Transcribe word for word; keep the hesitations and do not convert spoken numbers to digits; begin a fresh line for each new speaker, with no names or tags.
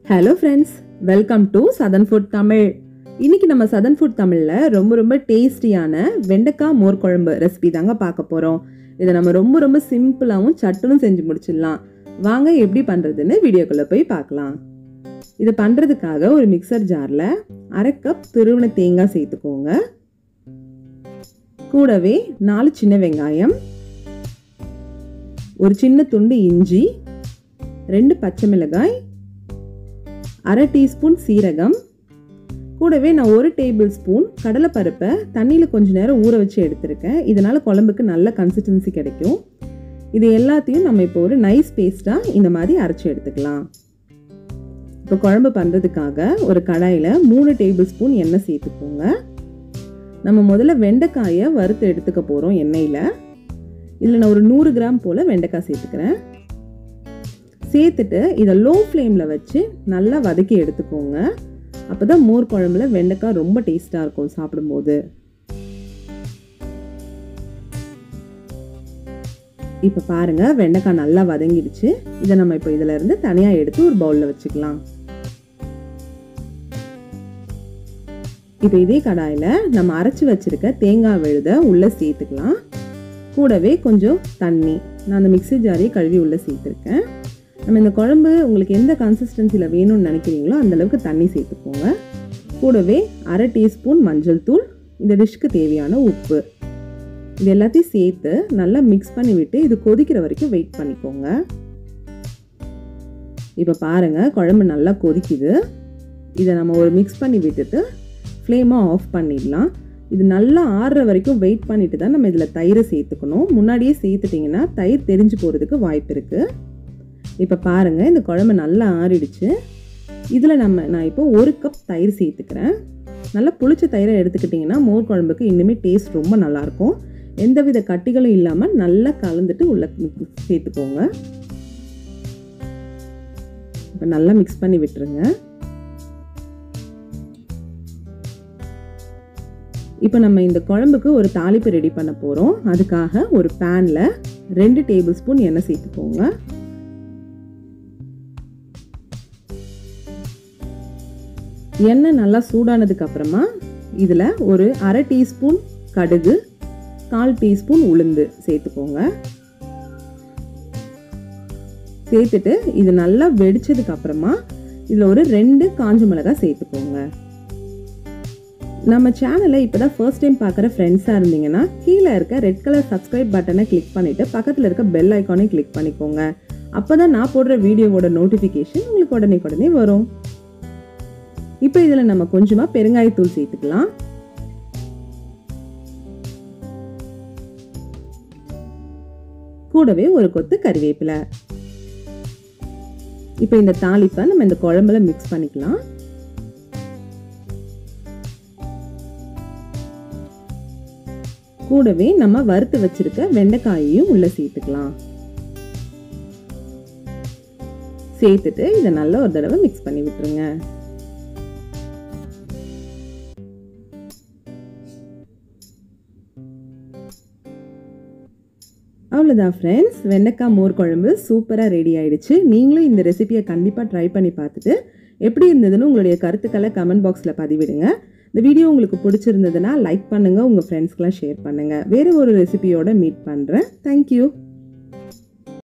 Hello friends, welcome to Southern Food Tamil. இன்னைக்கு நம்ம Southern Food Tamilல ரொம்ப ரொம்ப டேஸ்டியான வெண்டைக்காய் மோர் குழம்பு ரெசிபி தாங்க பார்க்க போறோம். இதை நம்ம ரொம்ப ரொம்ப சிம்பிளாவும் சட்டுன்னு செஞ்சு முடிச்சிடலாம். வாங்க எப்படி பண்றதுன்னு வீடியோக்குள்ள போய் பார்க்கலாம். இது பண்றதுக்காக ஒரு மிக்சர் ஜார்ல அரை கப் துருவின தேங்காய் சேர்த்துக்கோங்க. கூடவே நாலு சின்ன வெங்காயம், ஒரு சின்ன துண்டு இஞ்சி, ரெண்டு பச்சை மிளகாய், அரை டீஸ்பூன் சீரகம், கூடவே நான் ஒரு டேபிள் ஸ்பூன் கடலைப்பருப்பை தண்ணியில் கொஞ்சம் நேரம் ஊற வச்சு எடுத்திருக்கேன். இதனால் குழம்புக்கு நல்ல கன்சிஸ்டன்சி கிடைக்கும். இது எல்லாத்தையும் நம்ம இப்போ ஒரு நைஸ் பேஸ்ட்டாக இந்த மாதிரி அரைச்சி எடுத்துக்கலாம். இப்போ குழம்பு பண்ணுறதுக்காக ஒரு கடாயில் மூணு டேபிள் ஸ்பூன் எண்ணெய் சேர்த்துக்கோங்க. நம்ம முதல்ல வெண்டைக்காயை வறுத்து எடுத்துக்க போகிறோம் எண்ணெயில். இதில் நான் ஒரு நூறு கிராம் போல் வெண்டைக்காய் சேர்த்துக்கிறேன். சேர்த்துட்டு இதை லோ ஃப்ளேமில் வச்சு நல்லா வதக்கி எடுத்துக்கோங்க. அப்போ தான் மோர் குழம்புல வெண்டைக்காய் ரொம்ப டேஸ்ட்டாக இருக்கும் சாப்பிடும்போது. இப்போ பாருங்கள், வெண்டைக்காய் நல்லா வதங்கிடுச்சு. இதை நம்ம இப்போ இதில் இருந்து தனியாக எடுத்து ஒரு பவுலில் வச்சுக்கலாம். இப்போ இதே கடாயில் நம்ம அரைச்சி வச்சுருக்க தேங்காய் விழுதை உள்ளே சேர்த்துக்கலாம். கூடவே கொஞ்சம் தண்ணி, நான் அந்த மிக்ஸி ஜாரையை கழுவி உள்ளே சேர்த்துருக்கேன். நம்ம இந்த குழம்பு உங்களுக்கு எந்த கன்சிஸ்டன்சியில் வேணும்னு நினைக்கிறீங்களோ அந்தளவுக்கு தண்ணி சேர்த்துக்கோங்க. கூடவே அரை டீஸ்பூன் மஞ்சள் தூள், இந்த டிஷ்க்கு தேவையான உப்பு, இது எல்லாத்தையும் சேர்த்து நல்லா மிக்ஸ் பண்ணி விட்டு இது கொதிக்கிற வரைக்கும் வெயிட் பண்ணிக்கோங்க. இப்போ பாருங்கள், குழம்பு நல்லா கொதிக்குது. இதை நம்ம ஒரு மிக்ஸ் பண்ணி விட்டுட்டு ஃப்ளேமை ஆஃப் பண்ணிடலாம். இது நல்லா ஆறுற வரைக்கும் வெயிட் பண்ணிட்டு தான் நம்ம இதில் தயிரை சேர்த்துக்கணும். முன்னாடியே சேர்த்துட்டிங்கன்னா தயிர் தெரிஞ்சு போகிறதுக்கு வாய்ப்பு இருக்குது. இப்போ பாருங்கள், இந்த குழம்பு நல்லா ஆறிடுச்சு. இதில் நம்ம நான் இப்போ ஒரு கப் தயிர் சேர்த்துக்கிறேன். நல்லா புளிச்ச தயிரை எடுத்துக்கிட்டிங்கன்னா மோர் குழம்புக்கு இன்னுமே டேஸ்ட் ரொம்ப நல்லாயிருக்கும். எந்தவித கட்டிகளும் இல்லாமல் நல்லா கலந்துட்டு உள்ள சேர்த்துக்கோங்க. இப்போ நல்லா மிக்ஸ் பண்ணி விட்டுருங்க. இப்போ நம்ம இந்த குழம்புக்கு ஒரு தாளிப்பு ரெடி பண்ண போகிறோம். அதுக்காக ஒரு பேனில் ரெண்டு டேபிள் ஸ்பூன் எண்ணெய் சேர்த்துக்கோங்க. எண்ணெய் நல்லா சூடானதுக்கு அப்புறமா இதில் ஒரு அரை டீஸ்பூன் கடுகு, கால் டீஸ்பூன் உளுந்து சேர்த்துக்கோங்க. சேர்த்துட்டு இது நல்லா வெடிச்சதுக்கு அப்புறமா இதில் ஒரு ரெண்டு காஞ்ச மிளகாய் சேர்த்துக்கோங்க. நம்ம சேனலை இப்போ தான் ஃபர்ஸ்ட் டைம் பார்க்குற ஃப்ரெண்ட்ஸாக இருந்தீங்கன்னா கீழே இருக்க ரெட் கலர் சப்ஸ்கிரைப் பட்டனை கிளிக் பண்ணிவிட்டு பக்கத்தில் இருக்க பெல் ஐக்கானை கிளிக் பண்ணிக்கோங்க. அப்போ தான் நான் போடுற வீடியோவோட நோட்டிஃபிகேஷன் உங்களுக்கு உடனே உடனே வரும். இப்போ இதில் நம்ம கொஞ்சமாக பெருங்காயத்தூள் சேர்த்துக்கலாம். கூடவே ஒரு கொத்து கறிவேப்பிலை. இப்போ இந்த தாளிப்பை நம்ம இந்த குழம்புல மிக்ஸ் பண்ணிக்கலாம். கூடவே நம்ம வறுத்து வச்சிருக்க வெண்டைக்காயையும் உள்ள சேர்த்துக்கலாம். சேர்த்துட்டு இதை நல்லா ஒரு தடவை மிக்ஸ் பண்ணி விட்டுருங்க. அவ்வளோதான் ஃப்ரெண்ட்ஸ், வெண்டைக்காய் மோர் குழம்பு சூப்பராக ரெடி ஆயிடுச்சு. நீங்களும் இந்த ரெசிபியை கண்டிப்பாக ட்ரை பண்ணி பார்த்துட்டு எப்படி இருந்ததுன்னு உங்களுடைய கருத்துக்களை கமெண்ட் பாக்ஸில் பதிவிடுங்க. இந்த வீடியோ உங்களுக்கு பிடிச்சிருந்ததுன்னா லைக் பண்ணுங்கள், உங்கள் ஃப்ரெண்ட்ஸ்க்கெலாம் ஷேர் பண்ணுங்கள். வேறு ஒரு ரெசிபியோட மீட் பண்ணுறேன். தேங்க்யூ.